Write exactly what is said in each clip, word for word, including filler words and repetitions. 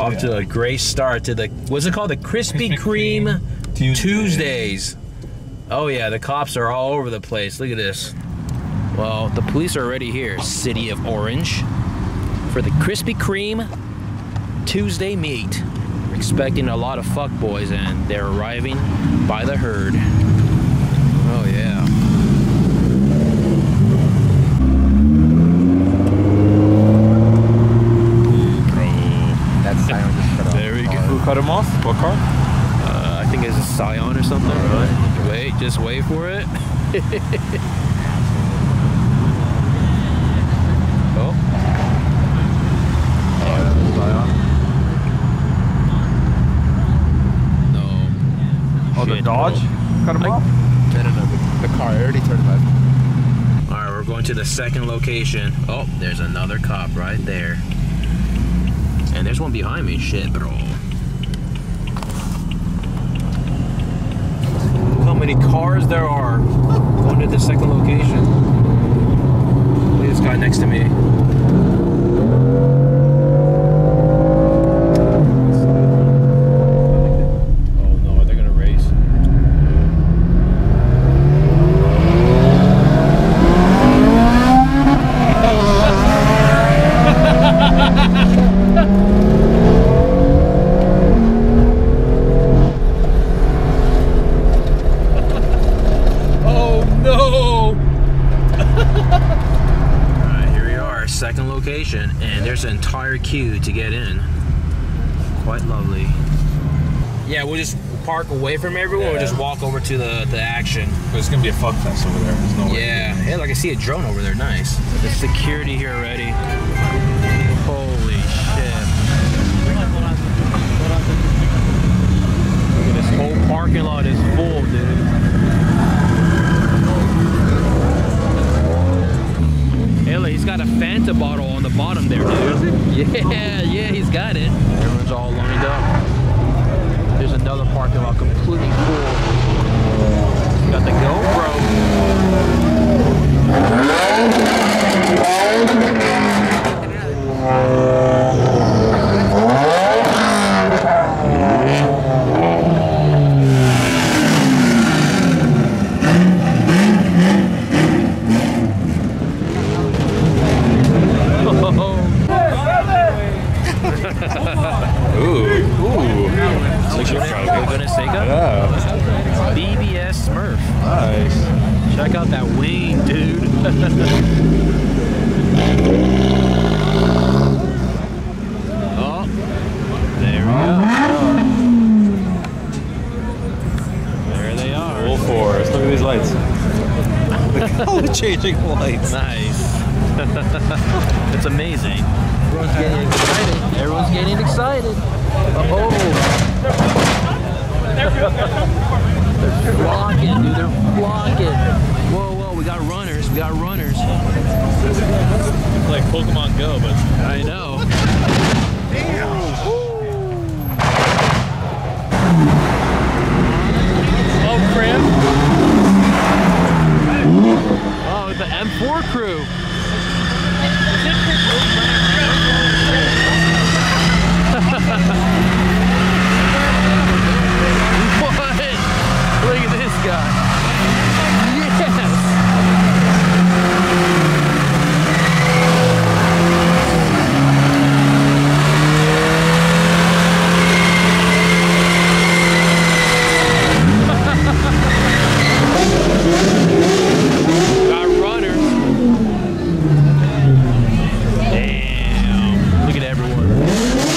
Off yeah. to a great start to the, what's it called? The Krispy Kreme Tuesday. Tuesdays. Oh yeah, the cops are all over the place. Look at this. Well, the police are already here, City of Orange, for the Krispy Kreme Tuesday meet. We're expecting a lot of fuckboys, and they're arriving by the herd. Oh yeah. That's Scion just cut off. There we go. Who cut him off? What car? Uh, I think it's a Scion or something. Right. Wait, just wait for it. Oh. Oh, that's Scion. No. Oh, Shit. the Dodge? Oh. Cut him I, off? No, no, no. The, the car. I already turned left. Alright, we're going to the second location. Oh, there's another cop right there. And there's one behind me. Shit, bro. Look how many cars there are. Going to the second location. Look at this guy next to me. Oh no, they're gonna race. Second location, and there's an entire queue to get in. Quite lovely. Yeah, we'll just park away from everyone. Yeah. We'll just walk over to the the action. There's gonna be a fuck fest over there. There's no way. Yeah, yeah. Like I see a drone over there. Nice. The security here already. Holy shit! This whole parking lot is full, dude. He's got a Fanta bottle on the bottom there, dude. Yeah, yeah, he's got it. Everyone's all lined up. There's another parking lot completely full. Got the Ooh, ooh. Yeah. B B S Smurf. Nice. Check out that Wayne, dude. Oh, there we go. There they are. Full force. Look at these lights. The color changing lights. Nice. It's amazing. Everyone's getting excited. Everyone's getting excited. Oh. They're flocking, dude. They're flocking. Whoa, whoa. We got runners. We got runners. It's like Pokemon Go, but I know. Damn. Oh, crap. Oh, it's the M four crew. What? Look at this guy. Got runners. Damn. Look at everyone.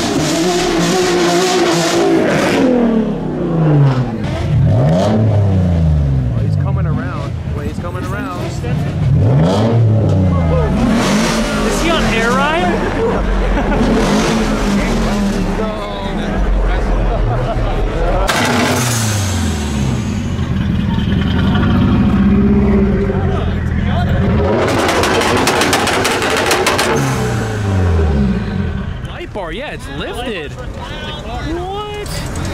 Oh, he's coming around. Wait, he's coming around. Is he on air ride? Light bar, yeah, it's lifted. What?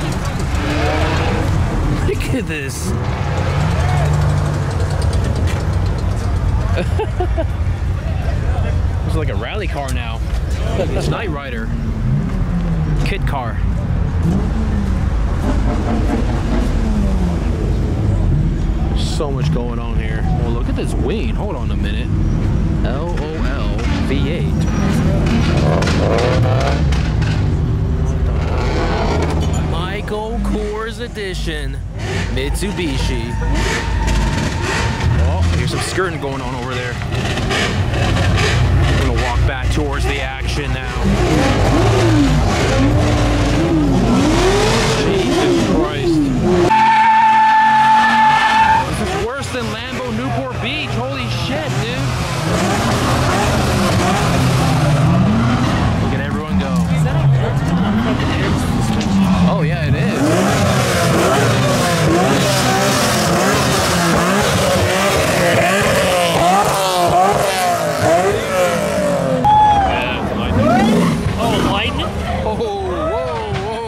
Look at this. It's like a rally car now. It's Knight Rider. Kit car. So much going on here. Well, look at this wing. Hold on a minute. L O L V eight. Michael Kors Edition Mitsubishi. Oh, here's some skirting going on over there. I'm gonna walk back towards the action now. Jesus Christ. Than Lambo Newport Beach. Holy shit, dude. Look at everyone go. Oh yeah, it is. Oh, lightning? Oh, whoa, whoa.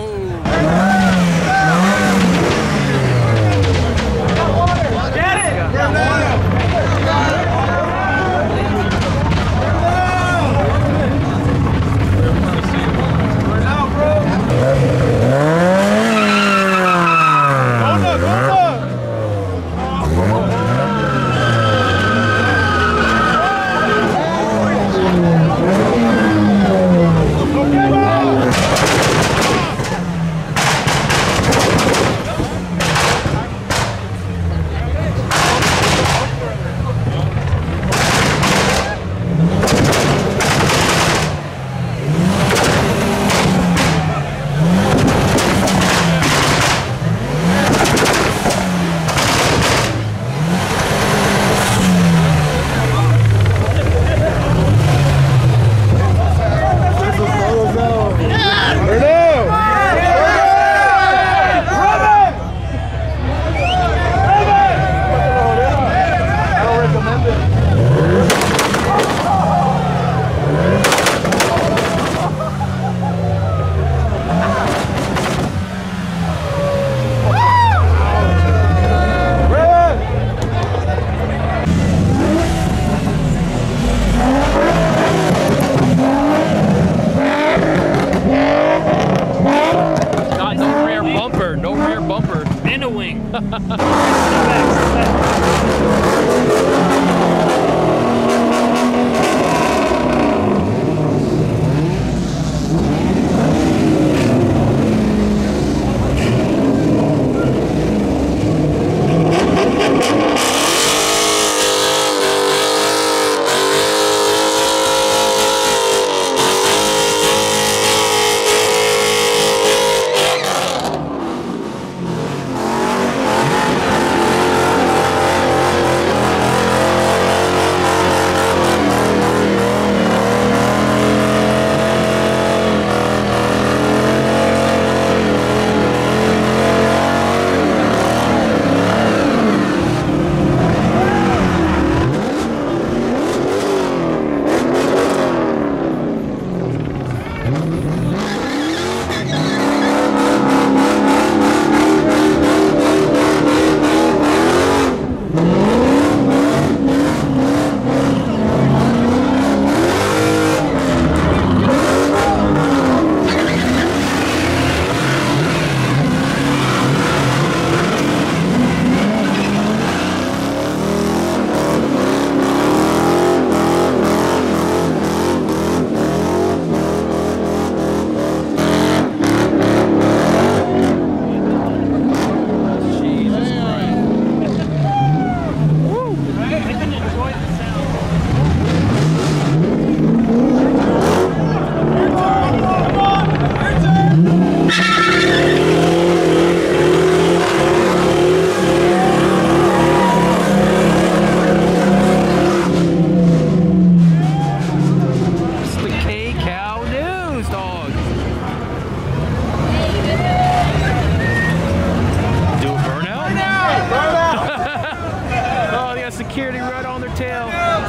security right on their tail.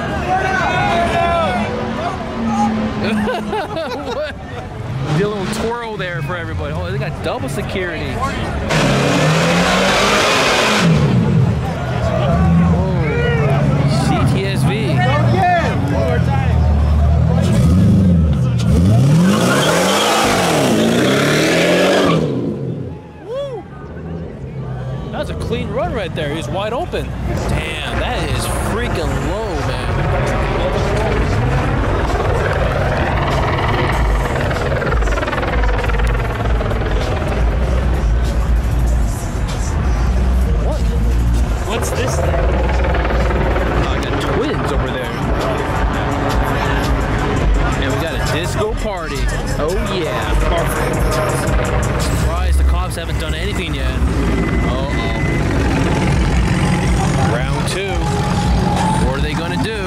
What? Did a little twirl there for everybody. Oh, they got double security. Oh, C T S V. One more time. right there. He's wide open. Damn, that is freaking low, man. What? What's this thing? Oh, I got twins over there. And we got a disco party. Oh yeah. Perfect. Surprised the cops haven't done anything yet. Uh-oh. Round two. What are they gonna do?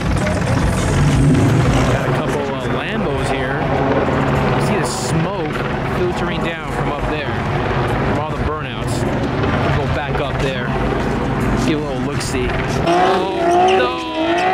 Got a couple uh, Lambos here. I see the smoke filtering down from up there. From all the burnouts. We'll go back up there. Give a little look-see. Oh, no!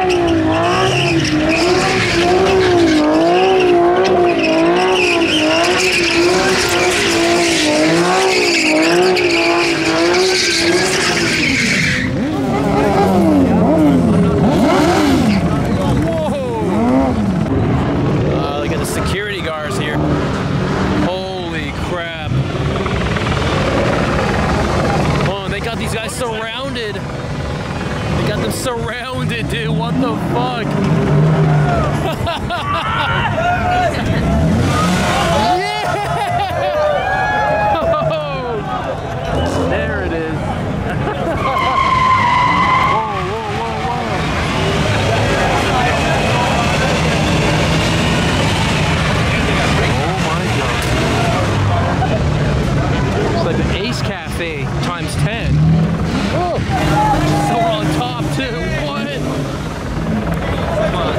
Surrounded. They got them surrounded, dude. What the fuck? Yeah! Oh, there it is. Whoa, whoa, whoa, whoa. Oh my god. It's like the Ace Cafe times ten. Oh, so we're on top too. What? Come on.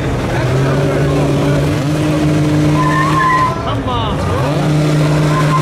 Come on.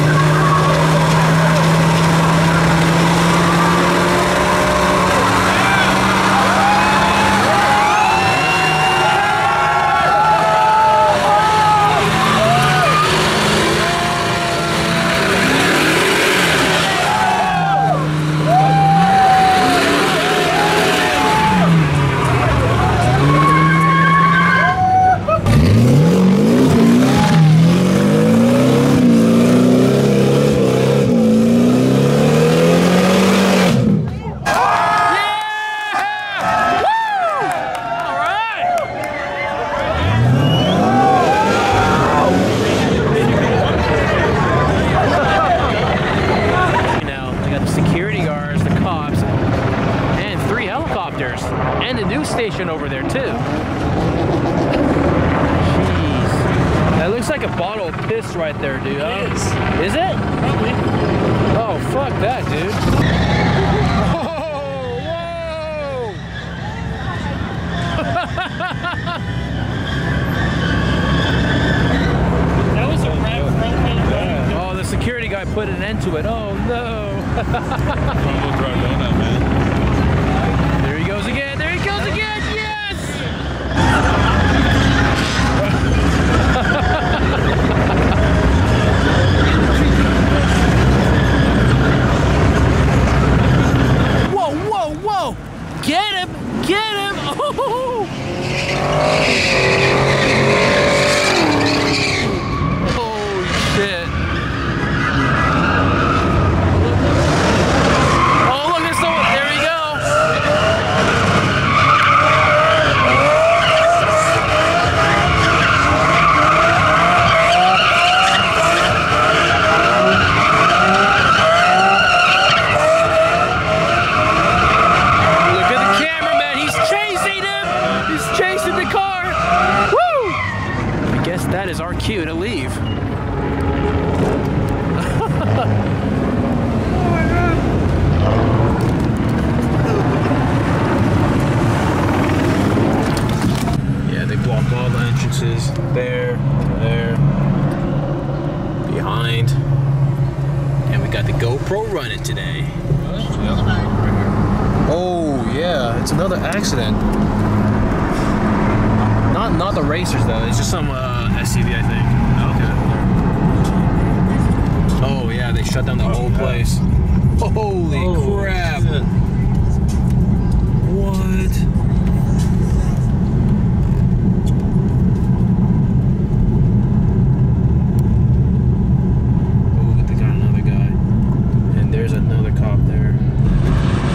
Station over there too. Jeez. That looks like a bottle of piss right there, dude. It huh? is. Is it? Probably. Oh, fuck that, dude. Whoa, whoa. That was a wrap front end. Oh, the security guy put an end to it. Oh, no. There he goes again. There he goes again. Whoa, whoa, whoa! Get him! Get him! Oh! Holy shit! Oh, look at someone! There we go! That is our cue to leave. Yeah, they blocked all the entrances. There, there, behind. And we got the GoPro running today. Oh yeah, it's another accident. Not not the racers though. It's just some uh, S U V, I think. Okay. Oh yeah, they shut down the whole place. Holy oh, crap! Shit. What? Oh, they got another guy, and there's another cop there.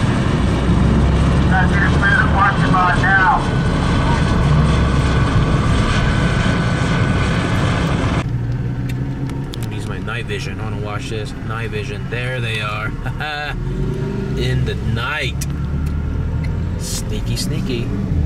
night vision. I want to watch this. Night vision. There they are. In the night. Sneaky, sneaky.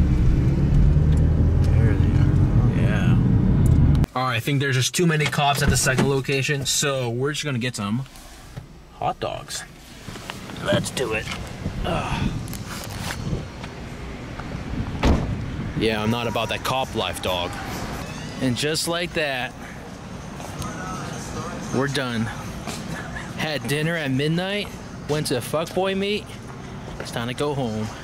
There they are. Yeah. Alright, I think there's just too many cops at the second location, so we're just gonna get some hot dogs. Let's do it. Ugh. Yeah, I'm not about that cop life, dog. And just like that, we're done. Had dinner at midnight, went to fuckboy meet. It's time to go home.